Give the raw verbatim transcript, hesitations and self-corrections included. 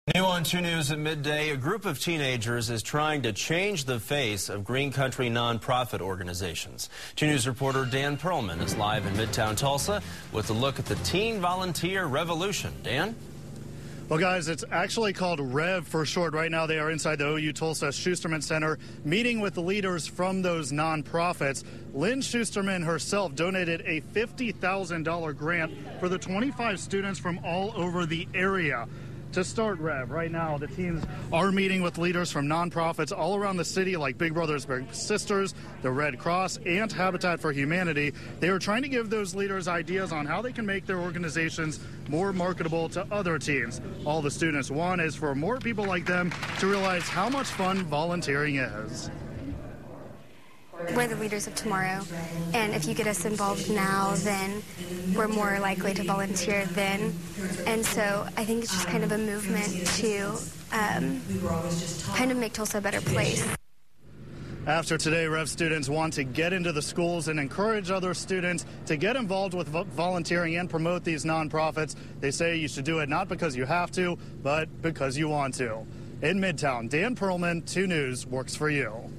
New on two News at midday, a group of teenagers is trying to change the face of Green Country nonprofit organizations. two News reporter Dan Perlman is live in Midtown Tulsa with a look at the Teen Volunteer Revolution. Dan? Well, guys, it's actually called REV for short. Right now, they are inside the O U Tulsa Schusterman Center, meeting with the leaders from those nonprofits. Lynn Schusterman herself donated a fifty thousand dollar grant for the twenty-five students from all over the area to start REV. Right now, the teams are meeting with leaders from nonprofits all around the city, like Big Brothers Big Sisters, the Red Cross, and Habitat for Humanity. They are trying to give those leaders ideas on how they can make their organizations more marketable to other teams. All the students want is for more people like them to realize how much fun volunteering is. We're the leaders of tomorrow, and if you get us involved now, then we're more likely to volunteer then. And so I think it's just kind of a movement to um, kind of make Tulsa a better place. After today, REV students want to get into the schools and encourage other students to get involved with volunteering and promote these nonprofits. They say you should do it not because you have to, but because you want to. In Midtown, Dan Perlman, two News, works for you.